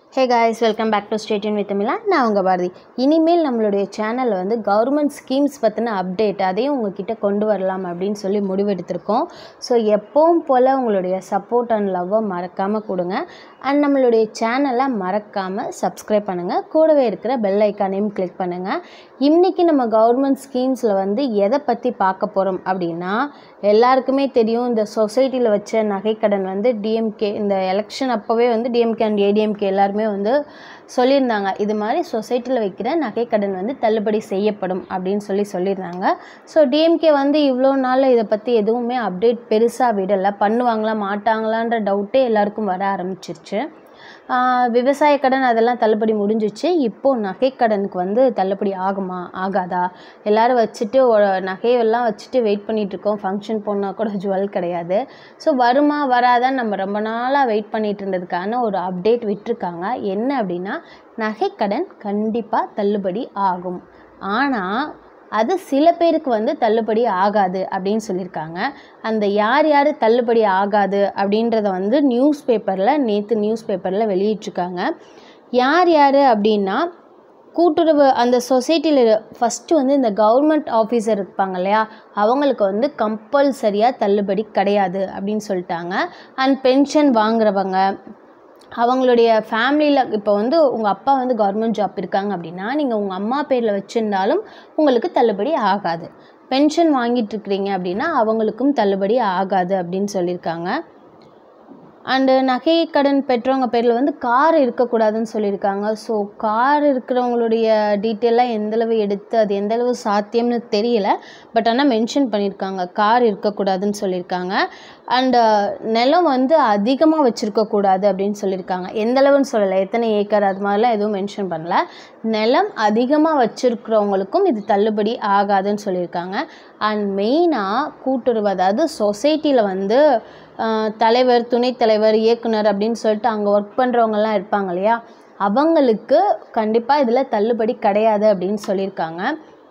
Hey guys, welcome back to Stay Tuned with Tamizha. நான் உங்க பாரதி. இனிமேல் நம்மளுடைய சேனல்ல வந்து கவர்மெண்ட் ஸ்கீம்ஸ் பத்தின அப்டேட் அதையும் உங்ககிட்ட கொண்டு வரலாம் அப்படினு சொல்லி முடிவெடுத்திருக்கோம். சோ எப்பவும் போல உங்களுடைய சப்போர்ட் அண்ட் லவ் மறக்காம கொடுங்க. அண்ட் நம்மளுடைய சேனலை மறக்காம சப்ஸ்கிரைப் பண்ணுங்க. கூடவே இருக்கிற பெல் ஐகானையும் கிளிக் பண்ணுங்க. இன்னைக்கு நம்ம கவர்மெண்ட் ஸ்கீம்ஸ்ல வந்து எதை பத்தி பார்க்க போறோம் அப்படினா எல்லாருக்குமே தெரியும் இந்த சொசைட்டில வச்ச நகைக்கடன் வந்து டிஎம்கே இந்த எலெக்ஷன் அப்பவே வந்து டிஎம்கே அண்ட் ஏடிஎம்கே எல்லாரும் வந்து சொல்லியிருந்தாங்க இது மாதிரி சொசைட்டியில் வைக்கிற நகைக்கடன் வந்து தள்ளுபடி செய்யப்படும் அப்படின்னு சொல்லியிருந்தாங்க. ஸோ டிஎம்கே வந்து இவ்வளோ நாள் இதை பற்றி எதுவுமே அப்டேட் பெருசாக விடலை, பண்ணுவாங்களா மாட்டாங்களான்ற டவுட்டே எல்லாருக்கும் வர ஆரம்பிச்சிருச்சு. விவசாய கடன் அதெல்லாம் தள்ளுபடி முடிஞ்சிச்சு. இப்போது நகைக்கடனுக்கு வந்து தள்ளுபடி ஆகுமா ஆகாதா, எல்லோரும் வச்சுட்டு நகையெல்லாம் வச்சுட்டு வெயிட் பண்ணிகிட்ருக்கோம். ஃபங்க்ஷன் போனால் கூட ஜுவல் கிடையாது. ஸோ வருமா வராதான்னு நம்ம ரொம்ப நாளாக வெயிட் பண்ணிகிட்டு இருந்ததுக்கான ஒரு அப்டேட் விட்டுருக்காங்க. என்ன அப்படின்னா நகைக்கடன் கண்டிப்பாக தள்ளுபடி ஆகும், ஆனால் அது சில பேருக்கு வந்து தள்ளுபடி ஆகாது அப்படின்னு சொல்லியிருக்காங்க. அந்த யார் யார் தள்ளுபடி ஆகாது அப்படின்றத வந்து நேற்று நியூஸ் பேப்பரில் வெளியிட்ருக்காங்க. யார் யார் அப்படின்னா கூட்டுறவு அந்த சொசைட்டியில் ஃபஸ்ட்டு வந்து இந்த கவர்மெண்ட் ஆஃபீஸர் இருப்பாங்க இல்லையா, அவங்களுக்கு வந்து கம்பல்சரியாக தள்ளுபடி கிடையாது அப்படின்னு சொல்லிட்டாங்க. அண்ட் பென்ஷன் வாங்குறவங்க அவங்களுடைய ஃபேமிலியில் இப்போ வந்து உங்கள் அப்பா வந்து கவர்மெண்ட் ஜாப் இருக்காங்க அப்படின்னா நீங்கள் உங்கள் அம்மா பேரில் வச்சுருந்தாலும் உங்களுக்கு தள்ளுபடி ஆகாது. பென்ஷன் வாங்கிட்டுருக்கிறீங்க அப்படின்னா அவங்களுக்கும் தள்ளுபடி ஆகாது அப்படின்னு சொல்லியிருக்காங்க. அண்டு நகை கடன் பெற்றவங்க பேரில் வந்து கார் இருக்கக்கூடாதுன்னு சொல்லியிருக்காங்க. ஸோ கார் இருக்கிறவங்களுடைய டீட்டெயிலாக எந்தளவு எடுத்து அது எந்தளவு சாத்தியம்னு தெரியல, பட் ஆனால் மென்ஷன் பண்ணியிருக்காங்க கார் இருக்கக்கூடாதுன்னு சொல்லியிருக்காங்க. அண்டு நிலம் வந்து அதிகமாக வச்சுருக்கக்கூடாது அப்படின்னு சொல்லியிருக்காங்க. எந்தளவுன்னு சொல்லலை, எத்தனை ஏக்கர் அது மாதிரிலாம் எதுவும் மென்ஷன் பண்ணல. நிலம் அதிகமாக வச்சுருக்கிறவங்களுக்கும் இது தள்ளுபடி ஆகாதுன்னு சொல்லியிருக்காங்க. அண்ட் மெயினாக கூட்டுறவு அதாவது சொசைட்டியில் வந்து தலைவர், துணைத் தலைவர், இயக்குனர் அப்படின்னு சொல்லிட்டு அங்கே ஒர்க் பண்ணுறவங்கலாம் இருப்பாங்க இல்லையா, அவங்களுக்கு கண்டிப்பாக இதில் தள்ளுபடி கிடையாது அப்படின்னு சொல்லியிருக்காங்க.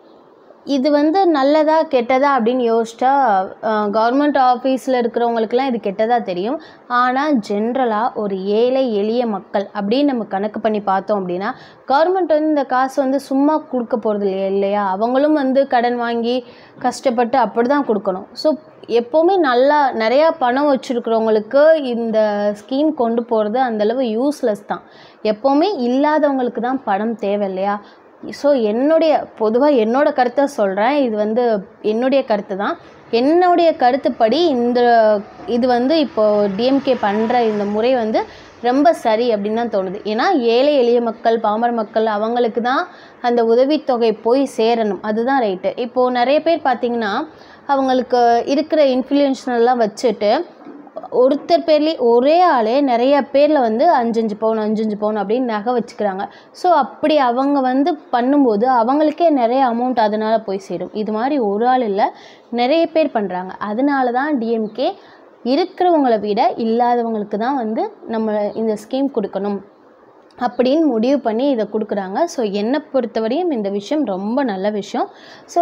இது வந்து நல்லதா கெட்டதா அப்படின்னு யோசிச்சா கவர்மெண்ட் ஆஃபீஸில் இருக்கிறவங்களுக்குலாம் இது கெட்டதாக தெரியும். ஆனால் ஜென்ரலாக ஒரு ஏழை எளிய மக்கள் அப்படின்னு நம்ம கணக்கு பண்ணி பார்த்தோம் அப்படின்னா கவர்மெண்ட் வந்து இந்த காசு வந்து சும்மா கொடுக்க போகிறது இல்லையா, அவங்களும் வந்து கடன் வாங்கி கஷ்டப்பட்டு அப்படி தான் கொடுக்கணும். ஸோ எப்போவுமே நிறையா பணம் வச்சுருக்கிறவங்களுக்கு இந்த ஸ்கீம் கொண்டு போகிறது அந்தளவு யூஸ்லெஸ் தான். எப்போவுமே இல்லாதவங்களுக்கு தான் பணம் தேவை இல்லையா. ஸோ பொதுவாக என்னோடய கருத்தை சொல்கிறேன், இது வந்து என்னுடைய கருத்து தான். என்னுடைய கருத்துப்படி இது வந்து இப்போது டிஎம்கே பண்ணுற இந்த முறை வந்து ரொம்ப சரி அப்படின்னு தான் தோணுது. ஏன்னா ஏழை எளிய மக்கள், பாமர மக்கள் அவங்களுக்கு தான் அந்த உதவித்தொகை போய் சேரணும், அதுதான் ரைட்டு. இப்போது நிறைய பேர் பார்த்திங்கன்னா அவங்களுக்கு இருக்கிற இன்ஃப்ளூயன்ஸ்லாம் வச்சுட்டு ஒருத்தர் பேர்லேயே ஒரே ஆளே நிறைய பேரில் வந்து 5 பவுன் அப்படின்னு நகை வச்சுக்கிறாங்க. ஸோ அப்படி அவங்க வந்து பண்ணும்போது அவங்களுக்கே நிறைய அமௌண்ட் அதனால் போய் சேரும். இது மாதிரி ஒரு ஆள் இல்லை, நிறைய பேர் பண்ணுறாங்க. அதனால தான் டிஎம்கே இருக்கிறவங்களை விட இல்லாதவங்களுக்கு தான் வந்து நம்ம இந்த ஸ்கீம் கொடுக்கணும் அப்படின்னு முடிவு பண்ணி இதை கொடுக்குறாங்க. ஸோ என்னை பொறுத்தவரையும் இந்த விஷயம் ரொம்ப நல்ல விஷயம். ஸோ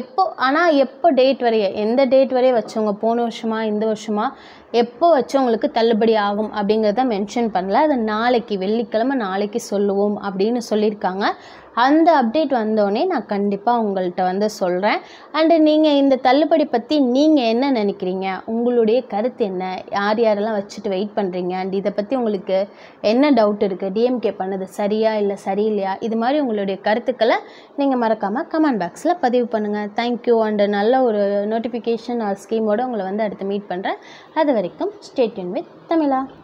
எப்போ டேட் வரைய எந்த டேட் வரைய வச்சவங்க, போன வருஷமா இந்த வருஷமா எப்போ வச்சவங்களுக்கு தள்ளுபடி ஆகும் அப்படிங்கிறத மென்ஷன் பண்ணல. அதை நாளைக்கு வெள்ளிக்கிழமை நாளைக்கு சொல்லுவோம் அப்படின்னு சொல்லியிருக்காங்க. அந்த அப்டேட் வந்தோடனே நான் கண்டிப்பாக உங்கள்கிட்ட வந்து சொல்கிறேன். அண்டு நீங்கள் இந்த தள்ளுபடி பற்றி நீங்கள் என்ன நினைக்கிறீங்க, உங்களுடைய கருத்து என்ன, யாரெல்லாம் வச்சுட்டு வெயிட் பண்ணுறீங்க, அண்ட் இதை பற்றி உங்களுக்கு என்ன டவுட் இருக்குது, டிஎம்கே பண்ணது சரியா இல்லை சரியில்லையா, இது மாதிரி உங்களுடைய கருத்துக்களை நீங்கள் மறக்காமல் கமெண்ட் பாக்ஸில் பதிவு பண்ணுங்கள். தேங்க்யூ. அண்டு நல்ல ஒரு நோட்டிஃபிகேஷன் ஸ்கீமோடு உங்களை வந்து அடுத்து மீட் பண்ணுறேன். அது வரைக்கும் ஸ்டே டியூன் வித் தமிழா.